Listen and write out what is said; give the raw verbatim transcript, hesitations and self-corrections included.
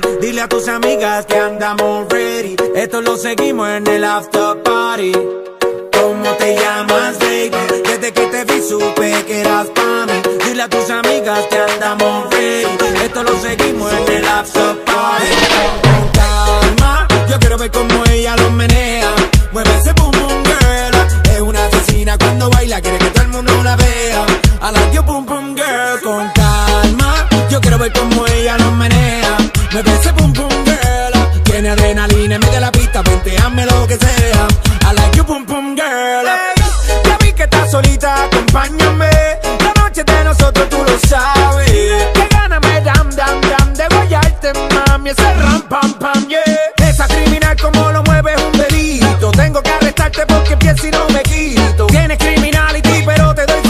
Dile a tus amigas que andamos ready. Esto lo seguimos en el after party. ¿Cómo te llamas, baby? Desde que te vi supe que eras pa' mí. Dile a tus amigas que andamos ready. Esto lo seguimos en el after party. Con calma, yo quiero ver cómo ella lo menea. Mueve ese boom boom girl. Es una asesina cuando baila, quiere que todo el mundo la vea. I like your boom boom girl. Con calma, yo quiero ver cómo ella lo menea. Mueve ese boom boom girl. Tiene adrenalina, mete la pista, venteame lo que sea. I like your boom boom girl. Hey, ya vi que estás solita, acompáñame. La noche de nosotros tú lo sabes. Que gana me dam dam dam de guayarte, mami. Ese ram pam pam, yeah. Esa criminal como lo mueve es un delito. Tengo que arrestarte porque pienso y no me quito. Tienes criminality pero te doy